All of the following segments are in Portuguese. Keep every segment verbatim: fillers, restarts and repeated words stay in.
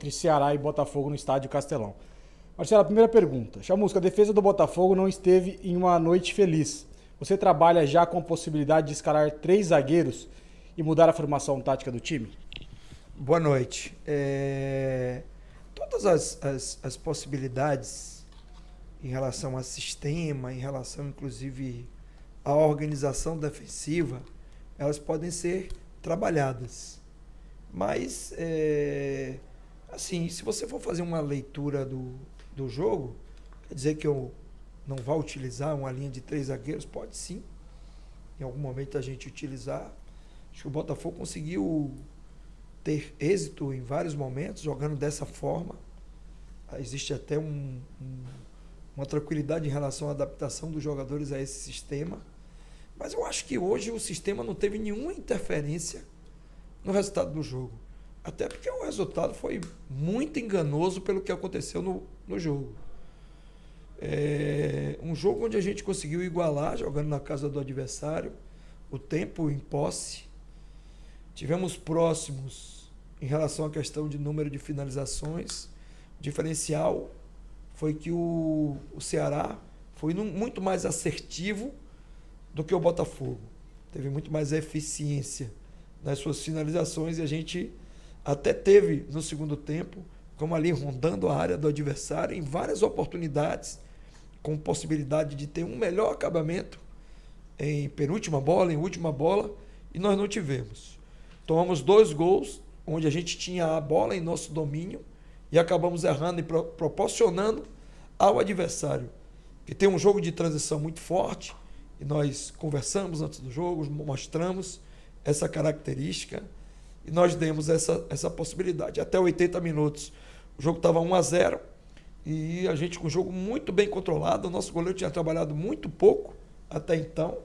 entre Ceará e Botafogo no estádio Castelão. Marcelo, a primeira pergunta. Chamusca, a defesa do Botafogo não esteve em uma noite feliz. Você trabalha já com a possibilidade de escalar três zagueiros e mudar a formação tática do time? Boa noite. É... Todas as, as, as possibilidades em relação a sistema, em relação inclusive à organização defensiva, elas podem ser trabalhadas. Mas, é... assim, se você for fazer uma leitura do, do jogo, quer dizer que eu não vá utilizar uma linha de três zagueiros? Pode sim. Em algum momento a gente utilizar. Acho que o Botafogo conseguiu ter êxito em vários momentos, jogando dessa forma. Existe até um, um, uma tranquilidade em relação à adaptação dos jogadores a esse sistema. Mas eu acho que hoje o sistema não teve nenhuma interferência no resultado do jogo. Até porque o resultado foi muito enganoso pelo que aconteceu no, no jogo. É um jogo onde a gente conseguiu igualar, jogando na casa do adversário, o tempo em posse. Tivemos próximos em relação à questão de número de finalizações. O diferencial foi que o, o Ceará foi num, muito mais assertivo do que o Botafogo. Teve muito mais eficiência nas suas finalizações e a gente até teve no segundo tempo, como ali rondando a área do adversário em várias oportunidades, com possibilidade de ter um melhor acabamento em penúltima bola, em última bola, e nós não tivemos. Tomamos dois gols, onde a gente tinha a bola em nosso domínio e acabamos errando e pro, proporcionando ao adversário, que tem um jogo de transição muito forte, e nós conversamos antes do jogo, mostramos essa característica, e nós demos essa, essa possibilidade. Até oitenta minutos, o jogo estava um a zero, e a gente com o jogo muito bem controlado, o nosso goleiro tinha trabalhado muito pouco até então.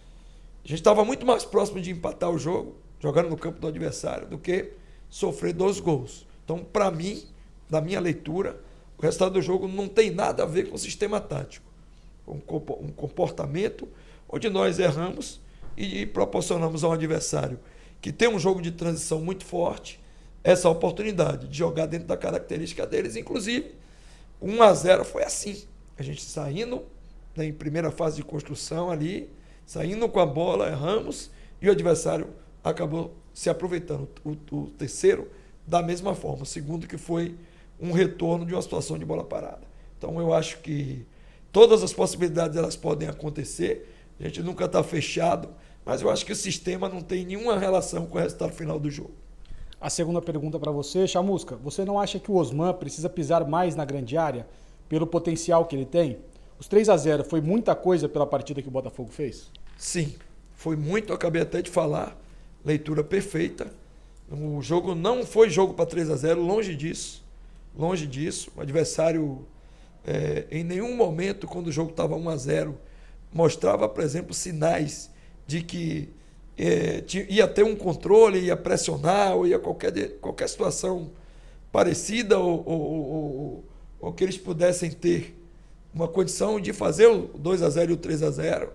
A gente estava muito mais próximo de empatar o jogo, jogando no campo do adversário, do que sofrer dois gols. Então, para mim, na minha leitura, o resultado do jogo não tem nada a ver com o sistema tático. Um comportamento onde nós erramos e proporcionamos ao adversário, que tem um jogo de transição muito forte, essa oportunidade de jogar dentro da característica deles. Inclusive, um a zero foi assim. A gente saindo, né, em primeira fase de construção ali, saindo com a bola, erramos, e o adversário acabou se aproveitando. O, o terceiro, da mesma forma. O segundo, que foi um retorno de uma situação de bola parada. Então, eu acho que todas as possibilidades elas podem acontecer. A gente nunca está fechado, mas eu acho que o sistema não tem nenhuma relação com o resultado final do jogo. A segunda pergunta para você, Chamusca, você não acha que o Osman precisa pisar mais na grande área pelo potencial que ele tem? Os três a zero foi muita coisa pela partida que o Botafogo fez? Sim, foi muito, eu acabei até de falar, leitura perfeita. O jogo não foi jogo para três a zero, longe disso, longe disso. O adversário, é, em nenhum momento, quando o jogo estava um a zero, mostrava, por exemplo, sinais de que é, ia ter um controle, ia pressionar, ou ia qualquer, qualquer situação parecida, ou, ou, ou, ou que eles pudessem ter uma condição de fazer o dois a zero e o três a zero.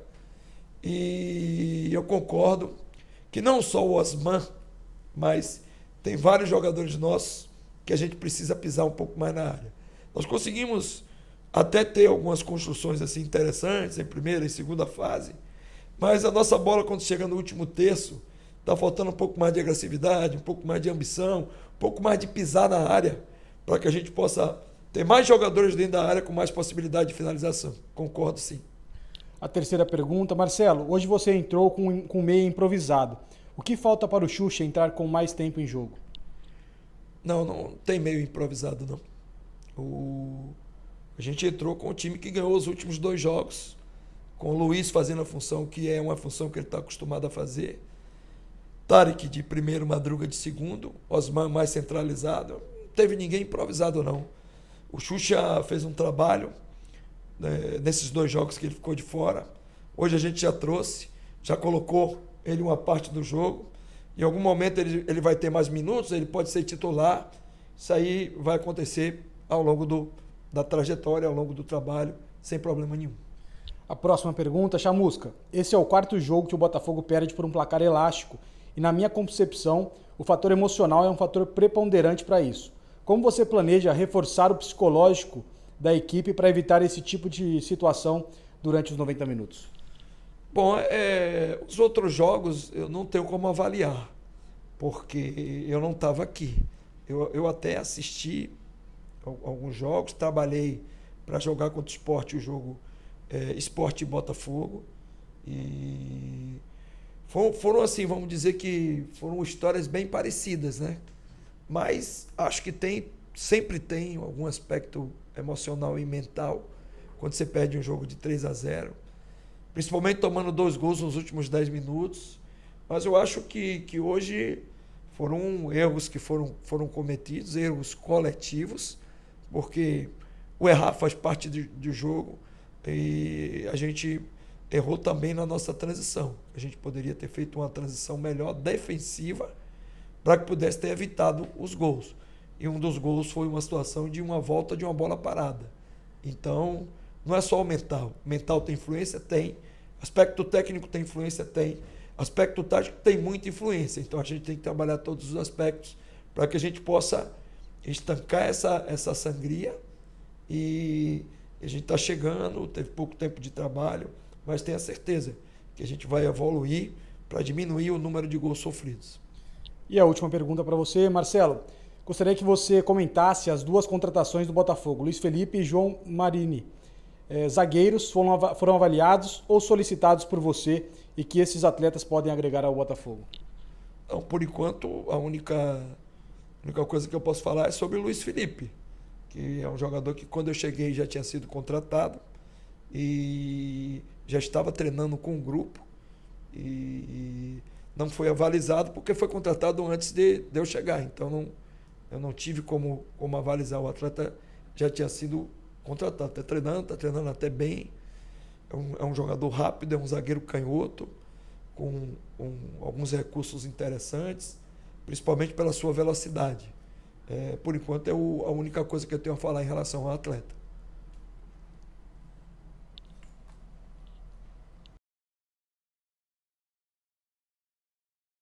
E eu concordo que não só o Osman, mas tem vários jogadores nossos que a gente precisa pisar um pouco mais na área. Nós conseguimos até ter algumas construções assim interessantes em primeira e segunda fase, mas a nossa bola, quando chega no último terço, está faltando um pouco mais de agressividade, um pouco mais de ambição, um pouco mais de pisar na área, para que a gente possa ter mais jogadores dentro da área com mais possibilidade de finalização. Concordo, sim. A terceira pergunta, Marcelo, hoje você entrou com, com meia improvisado. O que falta para o Xuxa entrar com mais tempo em jogo? Não, não tem meio improvisado, não. O... A gente entrou com o time que ganhou os últimos dois jogos, com o Luiz fazendo a função que é uma função que ele está acostumado a fazer, Tarek de primeiro, Madruga de segundo, Osman mais centralizado. Não teve ninguém improvisado, não. O Xuxa fez um trabalho, né, nesses dois jogos que ele ficou de fora. Hoje a gente já trouxe, já colocou ele uma parte do jogo. Em algum momento ele, ele vai ter mais minutos, ele pode ser titular. Isso aí vai acontecer ao longo do, da trajetória, ao longo do trabalho, sem problema nenhum. A próxima pergunta, Chamusca. Esse é o quarto jogo que o Botafogo perde por um placar elástico e, na minha concepção, o fator emocional é um fator preponderante para isso. como você planeja reforçar o psicológico da equipe para evitar esse tipo de situação durante os noventa minutos? Bom, é, os outros jogos eu não tenho como avaliar, porque eu não estava aqui. Eu, eu até assisti alguns jogos, trabalhei para jogar contra o Sport, o jogo é, Sport e Botafogo. E foram, foram assim, vamos dizer que foram histórias bem parecidas, né? Mas acho que tem, sempre tem algum aspecto emocional e mental quando você perde um jogo de três a zero. Principalmente tomando dois gols nos últimos dez minutos. Mas eu acho que, que hoje foram erros que foram, foram cometidos, erros coletivos, porque o errar faz parte do, do jogo e a gente errou também na nossa transição. A gente poderia ter feito uma transição melhor, defensiva, para que pudesse ter evitado os gols. E um dos gols foi uma situação de uma volta de uma bola parada. Então, não é só o mental. O mental tem influência? Tem. Aspecto técnico tem influência? Tem. Aspecto tático tem muita influência. Então, a gente tem que trabalhar todos os aspectos para que a gente possa estancar essa, essa sangria. E a gente está chegando, teve pouco tempo de trabalho, mas tenha certeza que a gente vai evoluir para diminuir o número de gols sofridos. E a última pergunta para você, Marcelo. Gostaria que você comentasse as duas contratações do Botafogo, Luiz Felipe e João Marini. É, zagueiros foram, foram avaliados ou solicitados por você e que esses atletas podem agregar ao Botafogo? Não, por enquanto, a única, a única coisa que eu posso falar é sobre o Luiz Felipe, que é um jogador que quando eu cheguei já tinha sido contratado e já estava treinando com um grupo e não foi avalizado porque foi contratado antes de, de eu chegar. Então, não, eu não tive como, como avalizar. O atleta já tinha sido contratado, está treinando, está treinando até bem. É um, é um jogador rápido, é um zagueiro canhoto, com, com alguns recursos interessantes, principalmente pela sua velocidade. É, por enquanto é o, a única coisa que eu tenho a falar em relação ao atleta.